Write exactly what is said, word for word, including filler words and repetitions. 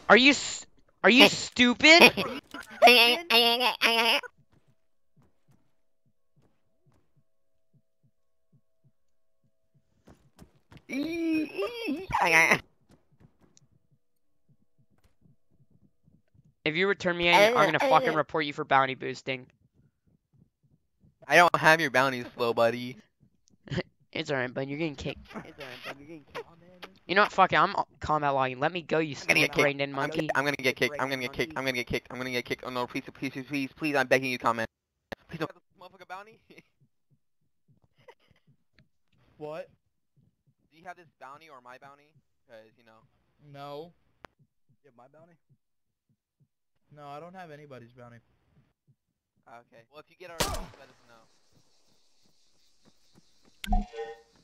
Are you s- are you stupid? If you return me, I'm I'm gonna fucking report you for bounty boosting. I don't have your bounties, slow buddy. It's alright, bud. You're getting kicked. You know what? Fuck it. I'm combat logging. Let me go, you I'm gonna get split kicked. brained in I'm, monkey. I'm gonna get kicked. I'm gonna get kicked. I'm gonna get kicked. I'm gonna get kicked. Oh no, please, please, please, please, please, I'm begging you, comment. Please don't. Motherfucker bounty? What? Do you have this bounty or my bounty? Cause, you know. No. You have my bounty? No, I don't have anybody's bounty. Okay. Well, if you get our, let us know.